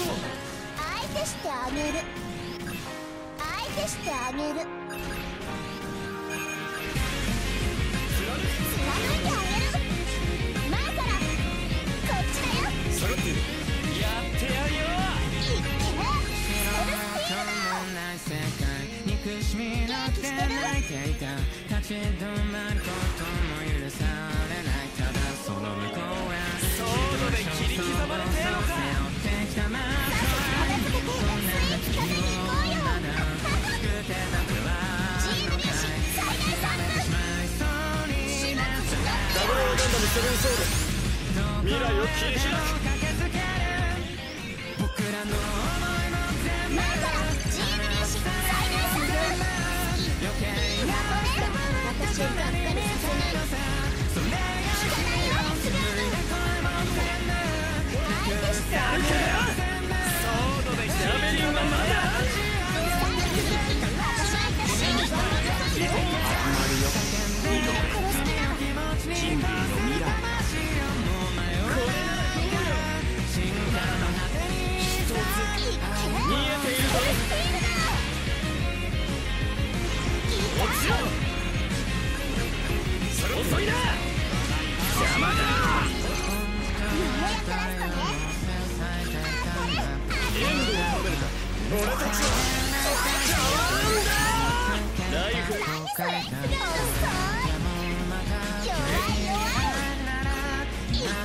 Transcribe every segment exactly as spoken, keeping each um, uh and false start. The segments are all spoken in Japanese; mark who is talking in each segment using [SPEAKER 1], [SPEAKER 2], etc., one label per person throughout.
[SPEAKER 1] 相手してあげる。相手してあげる。貫いてあげる。前からこっちだよ。
[SPEAKER 2] 下がってやってやるよ。
[SPEAKER 1] いっけスペルスピードだ。
[SPEAKER 3] 憎しみなくて泣いていた。立ち止まることも許されない。ただその向こうへ
[SPEAKER 2] ソードで切り刻まれてるのか。セブンソード未来を切り開く。
[SPEAKER 3] 僕らの
[SPEAKER 1] 前からジームリーシ最大三分。余計な私をがっかりさせない。聞かないよ。すぐ相手してあげる。
[SPEAKER 2] ソードでジャベリンはまだ人類の未来これなら見えているぞ。落ちろ。それ遅いな。邪魔だ。援護を止めるか。俺たちは変わるんだ。ライフ
[SPEAKER 1] それすぐ遅い。弱い弱い。いっけスペルス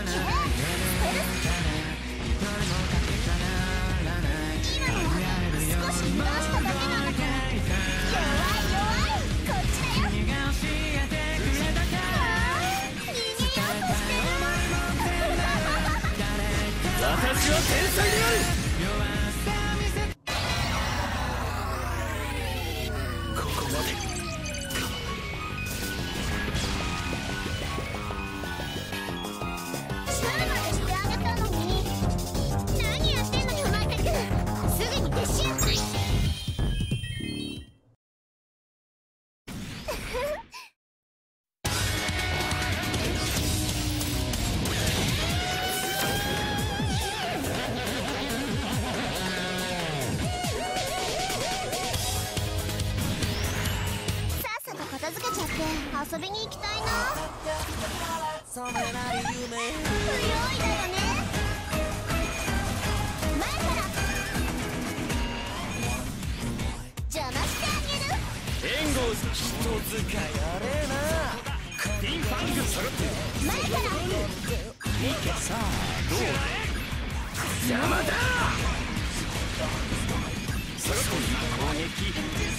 [SPEAKER 1] 今のは少し移動しただけなんだから。弱い弱い。こっちだよ。逃げようとして
[SPEAKER 2] 私は天才である。ここまで
[SPEAKER 1] シューまでしてあげたのに何やってんのよ。マイカ君すぐに撤収。片付けちゃって遊びに行きたいな。不用意だよね。前から邪魔してあげる。
[SPEAKER 2] 援護人使いあれな。ピンファング下がって
[SPEAKER 1] 前から
[SPEAKER 2] いけ。さあどうだ。邪魔だ。下がって攻撃。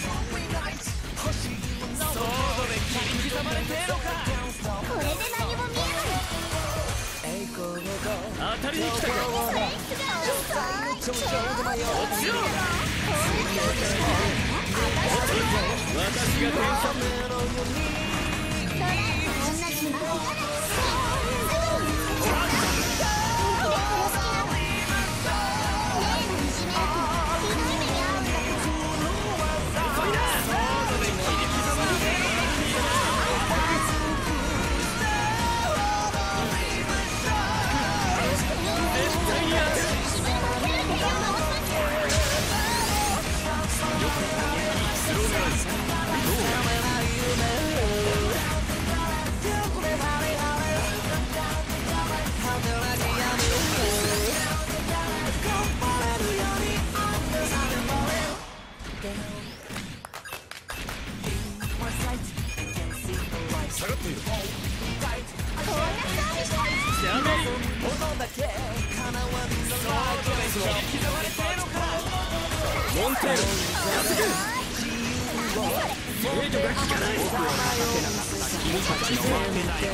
[SPEAKER 2] ソードで切り刻まれてえのか。
[SPEAKER 1] これで何も見えない。
[SPEAKER 2] 当たりに来たか。
[SPEAKER 1] それすぐ遅い。超
[SPEAKER 2] 落ちろ。私が天才。
[SPEAKER 1] ドライと同じ魔法が
[SPEAKER 2] 下がっている。
[SPEAKER 1] こんな装備したら
[SPEAKER 2] ジャベリンソードで切り刻まれてえのか。モンテールやってくる。制御が効かない。僕は勝てなかった君たちのわけない。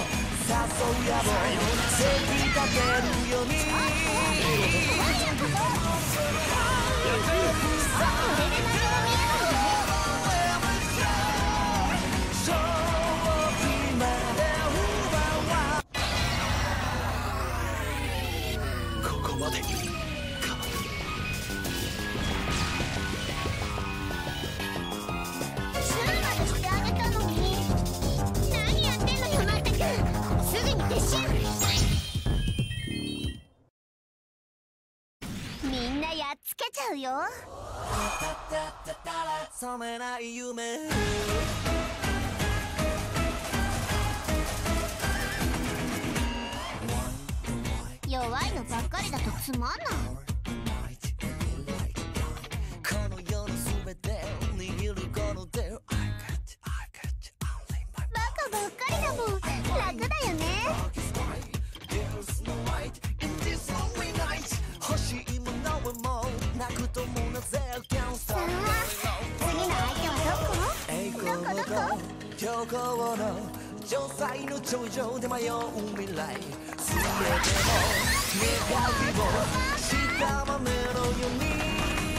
[SPEAKER 2] ここまでか。
[SPEAKER 1] シューまでしてあげたのに何やってんのよ。まったくすぐに撤収。見なやっつけちゃうよ。
[SPEAKER 4] 覚めない夢
[SPEAKER 1] 弱いのばっかりだとつまんない。
[SPEAKER 4] この世の全てを握るこの手を
[SPEAKER 1] バカばっかりだもん。楽だよね。
[SPEAKER 4] 欲しいものはもうなくともなぜ
[SPEAKER 1] さあ次の相手はどこ？どこどこ？
[SPEAKER 4] 虚構の城塞の頂上で迷う未来全ての願いをしたまめのように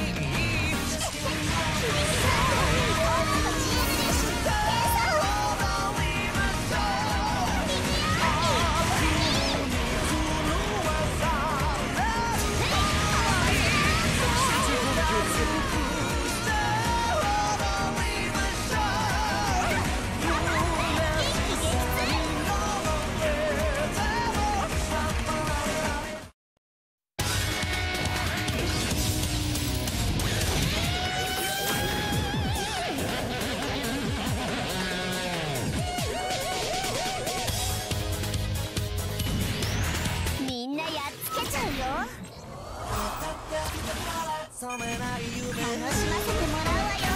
[SPEAKER 1] 楽しませてもらうわよ。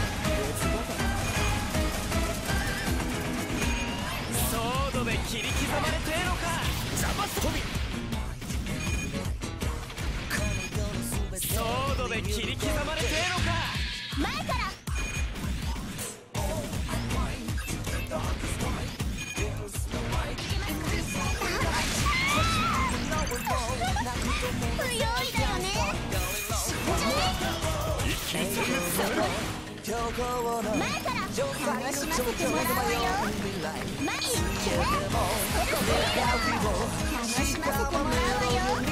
[SPEAKER 2] ソードで切り刻まれてえのか。邪魔す飛びソードで切り刻まれてえのか。
[SPEAKER 1] 前から不用意だよね。前から楽しませてもらうわよ。前に行け。楽しませてもらうわよ。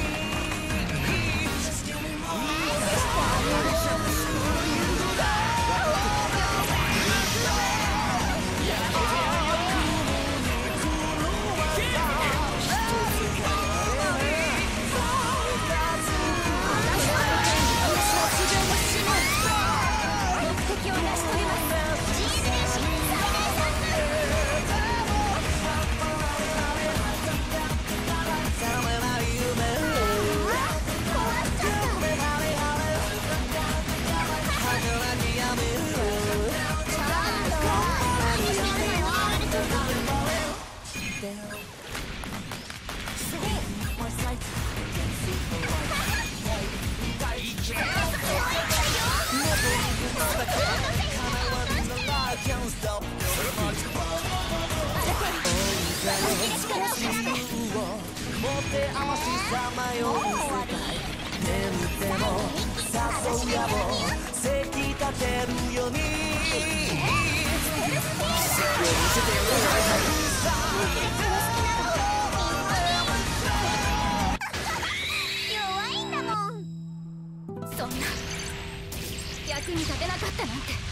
[SPEAKER 1] 弱いんだもん。そんな役に立てなかったなんて。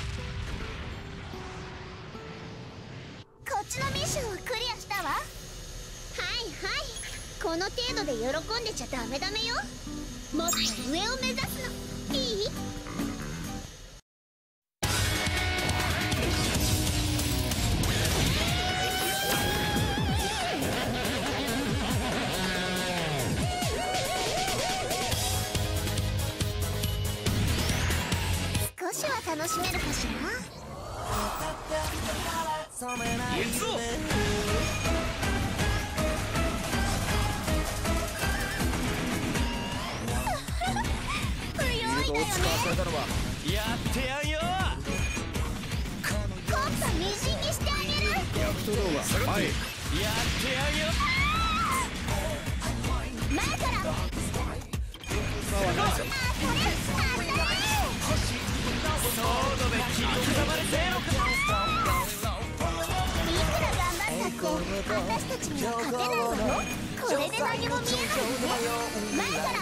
[SPEAKER 1] こっちのミッションをクリアしたわ。はいはい、この程度で喜んでちゃダメダメよ。もっと上を目指すの。いい？少しは楽しめるかしら。
[SPEAKER 2] 行くぞ。
[SPEAKER 1] 不用意だよね。
[SPEAKER 2] やってやんよ。
[SPEAKER 1] コンパみじんにしてあげる。
[SPEAKER 2] やってやんよ。
[SPEAKER 1] 前から
[SPEAKER 2] ソードで切り刻まれてえのか。
[SPEAKER 1] いくら頑張ったって私たちには勝てないわよ。これで何も見えないのね。前から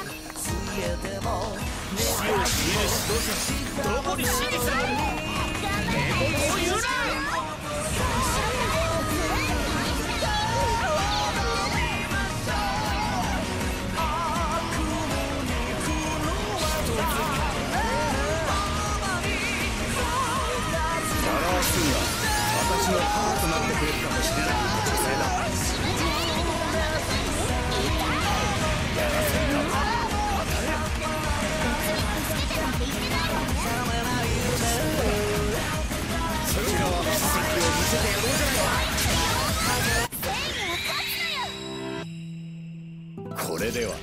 [SPEAKER 2] どこに指示する。
[SPEAKER 1] 頑張って
[SPEAKER 2] こう言うな。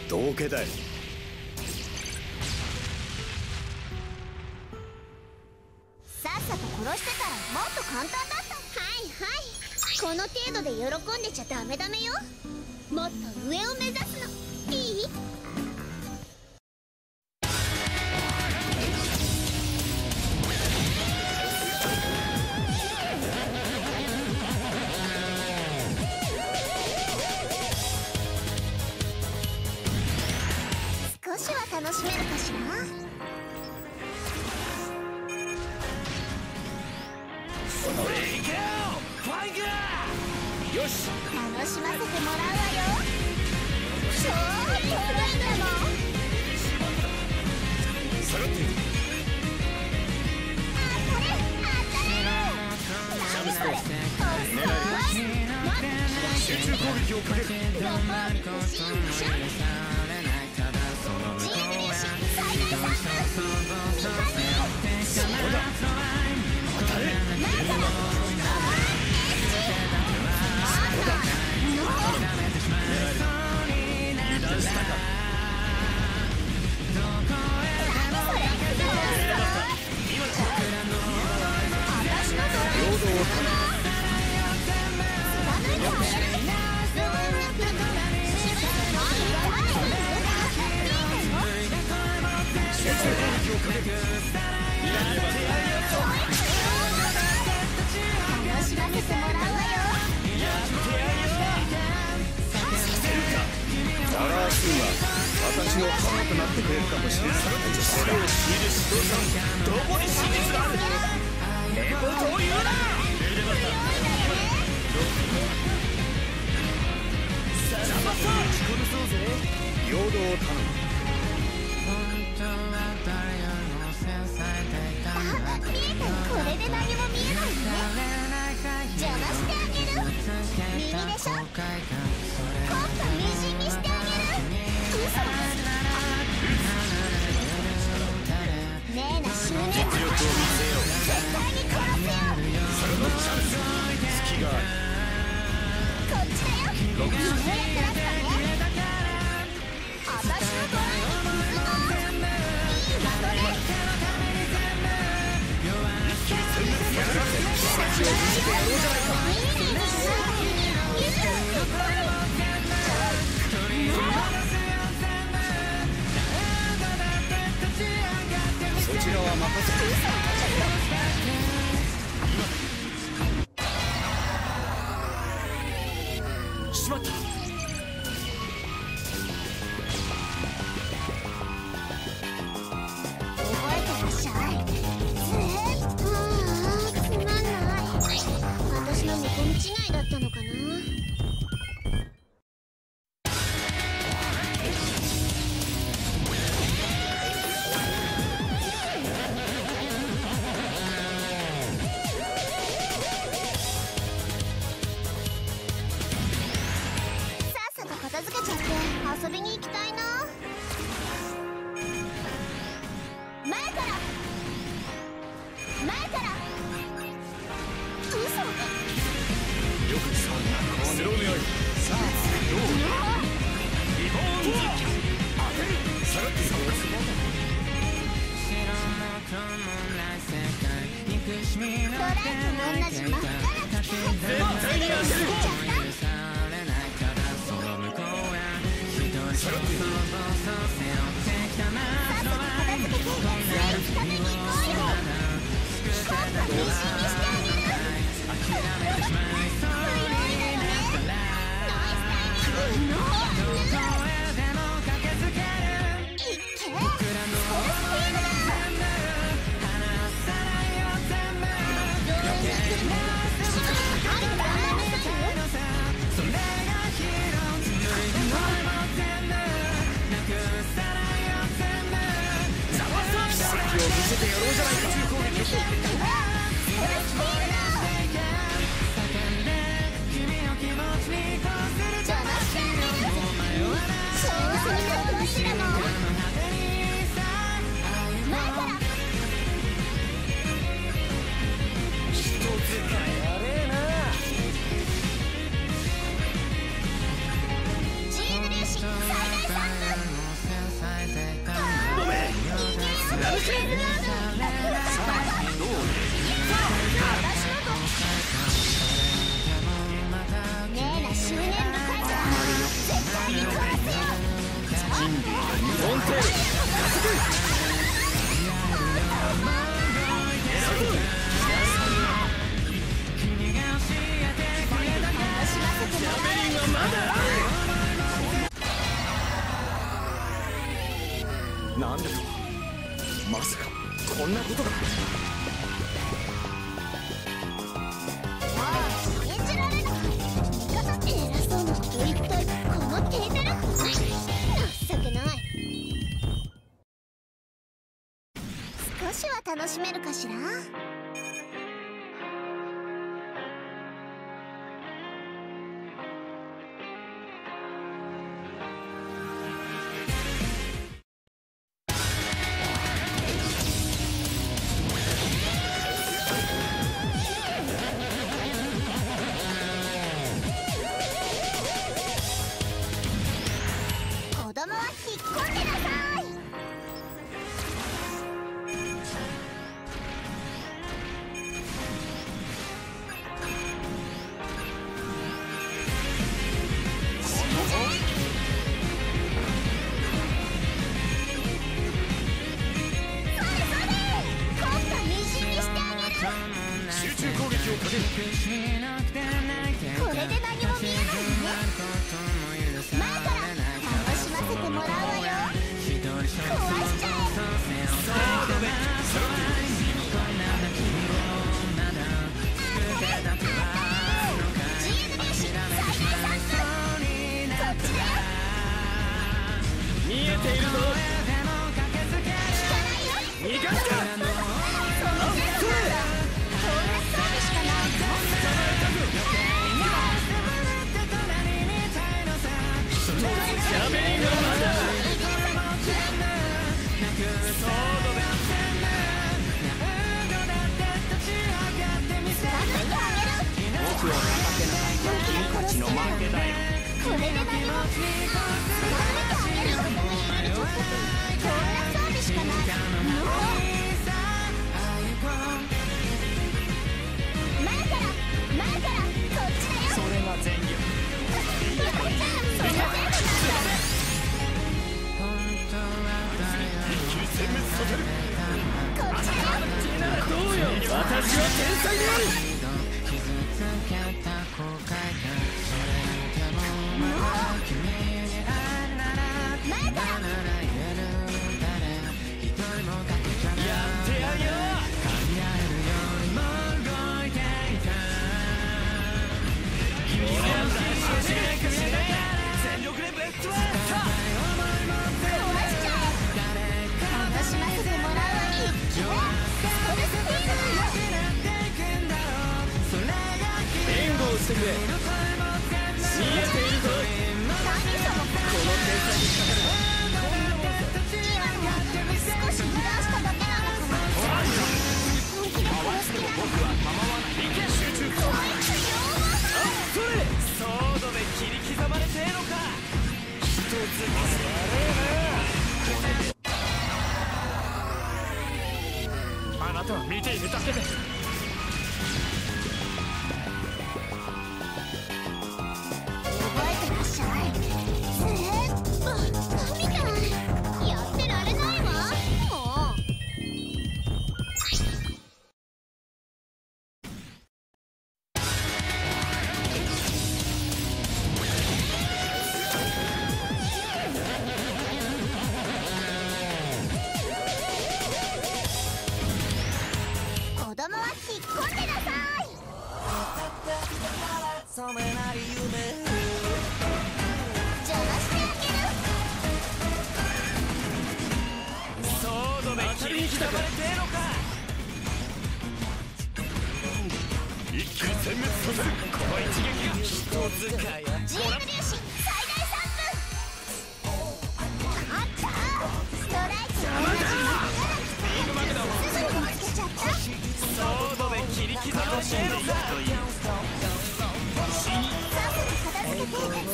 [SPEAKER 2] 道化だ。
[SPEAKER 1] さっさと殺してたらもっと簡単だった。はいはい、この程度で喜んでちゃダメダメよ。もっと上を目指すの。いい？少しは楽しめるかしら。
[SPEAKER 2] そのレイケオファイガー。よし、
[SPEAKER 1] 楽しませてもらうわよ。超得意だもん。
[SPEAKER 2] 下がっている。
[SPEAKER 1] 当たれ当たれ。
[SPEAKER 2] シャムスコ
[SPEAKER 1] 何それ。
[SPEAKER 2] 狙え集中攻撃をかける。
[SPEAKER 1] ご褒美欲しいんでしょ。ジーグリッシュ最大三分。
[SPEAKER 2] そうだ、当たれ。
[SPEAKER 1] 前から
[SPEAKER 2] そうだ、油断したか。領土を頼む。集中攻撃をかける。
[SPEAKER 1] 楽しませてもらうわよ。
[SPEAKER 2] ザラースーは私のファンとなってくれるかもしれない。それを知る指導さん、どこに真実がある。寝言を言うな。さらばさ、打ち殺そうぜ。領土を頼む。
[SPEAKER 1] あ、見えた。これで何も見えないね。邪魔してあげる。耳でしょ。コッパみじんにしてあげる。嘘。ねえな執念。
[SPEAKER 2] 実力を見せよう。
[SPEAKER 1] 絶対に殺せよ。
[SPEAKER 2] それのチャンス、隙がある。
[SPEAKER 1] こっちだよ。どうやって出すかね。私のドライに続こう。いい的ね。
[SPEAKER 2] そちらは任せて。しまった。
[SPEAKER 1] 覚えてらっしゃい。ずーっとあーつまんない。私の見込み違いだったのかな。さっさと片付けちゃって遊びに行きたいな。前から前から嘘。
[SPEAKER 2] よくさ、スローメアイ。さあ、どうリボーンズキャ当てる。下がっていこう。
[SPEAKER 1] ドライと同じ真っ赤な機械。
[SPEAKER 2] 絶対に当てる。下がっていこう。見せてやろうじゃないか。宇宙攻撃を。
[SPEAKER 1] ジーグリッシュ最大三分。
[SPEAKER 2] なんでと、まさかこんなことが。
[SPEAKER 1] 信じられない。偉そうなこと言ってこのテータル情けない。少しは楽しめるかしら。子供は引っ込んでなさい。
[SPEAKER 2] 集中攻撃をかける。
[SPEAKER 1] これで何も見えないね。前から楽しませてもらうわよ。壊しちゃえ。
[SPEAKER 2] 見えているぞ。逃がすか。僕を叩けない君たちの負けだよ。
[SPEAKER 1] これで何もやめてあげる。こんな装備しかない。もう前から前からこっちだよ。
[SPEAKER 2] それが全力。
[SPEAKER 1] やっちゃう。それが全部なんだ。
[SPEAKER 2] 一気に殲滅させる。
[SPEAKER 1] こっちだよ。
[SPEAKER 2] 君ならどうよ。私は天才である。してくれ。見えているぞ。この天才にかかる。
[SPEAKER 1] 少し油断しただけなのかな。本気で殺す気なの。
[SPEAKER 2] 僕は構わない。集中。
[SPEAKER 1] こいつよ。
[SPEAKER 2] あ、それ。ソードで切り刻まれてえのか。一つあなたは見ているだけで。
[SPEAKER 4] 染めない夢
[SPEAKER 1] 邪魔してあげる。
[SPEAKER 2] ソードで切り刻まれてえのか。一気に殲滅させる。この一撃が人使い。
[SPEAKER 1] ジーエム粒子最大さんぷん。あったストライクのエナジーがすぐに見つけちゃった。
[SPEAKER 2] ソードで切り刻まれてえのか。
[SPEAKER 1] スイーツ食べる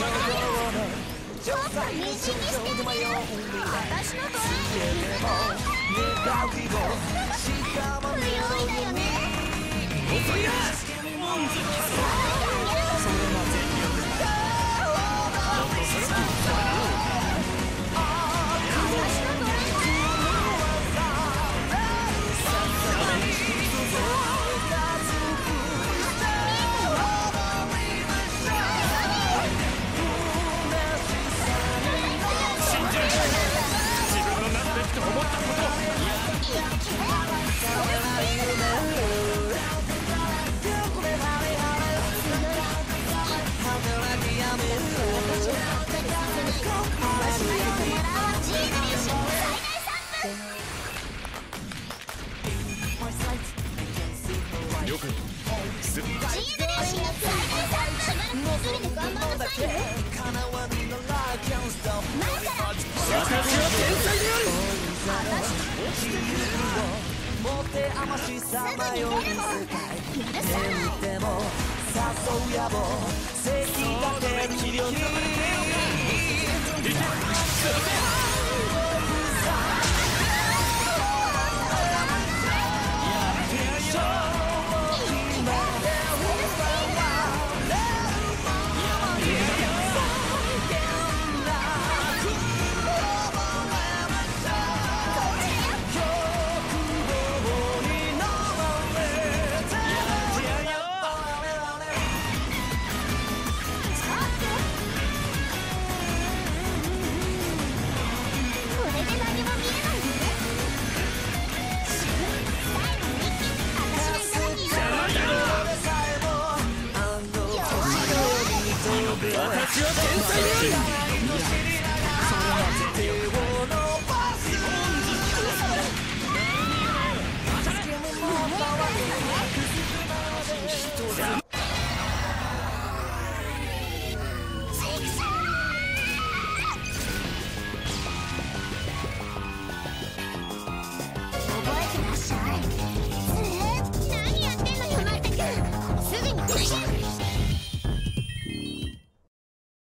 [SPEAKER 1] わよ。ちょっとみじんにしてあげる。私のドライブ
[SPEAKER 2] いけ